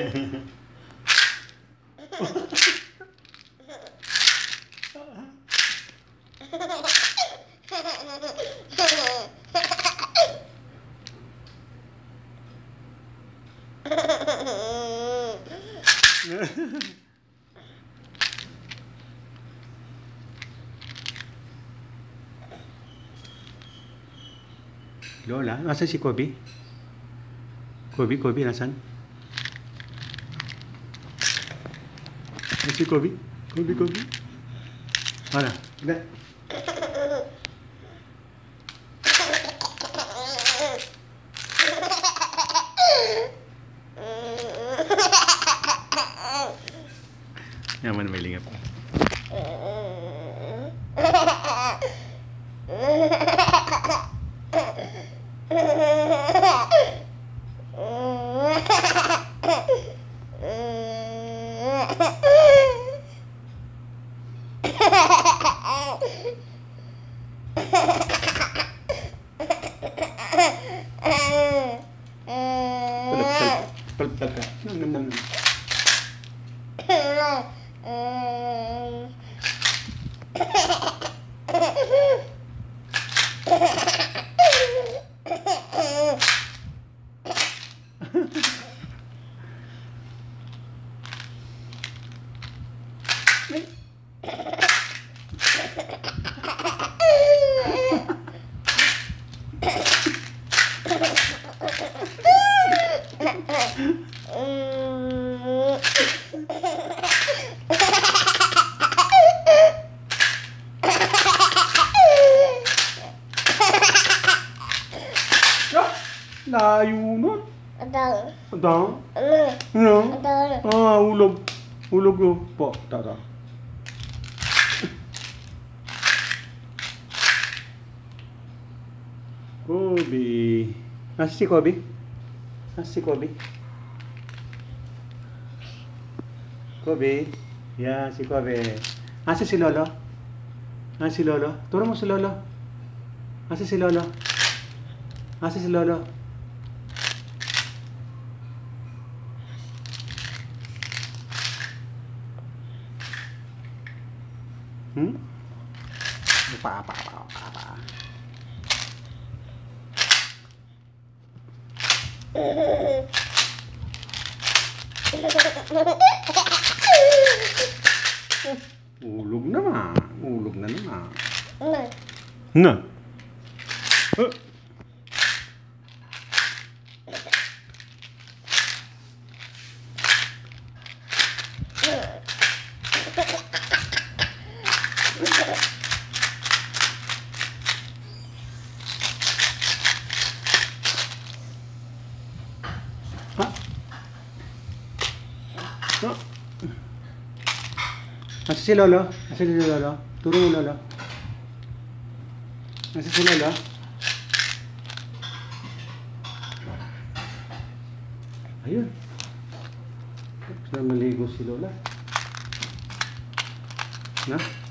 Lola, nasan si Coby? Coby, nasan? Si Coby? Coby. Mana? Tidak. Yang mana mailing apa? Nam. Layo nun. Adang? Ano? Ulog. Ulog yun po. Tara. Coby. Nasa si Coby? Coby? Yan, si Coby. Nasa si Lolo? Turo mo si Lolo. Nasa si Lolo? Pa. Ulog na naman. Na. Nasa si Lolo? Turo mo Lolo. Nasa si Lolo? Ayun. Tapos na maligo si Lola. Na?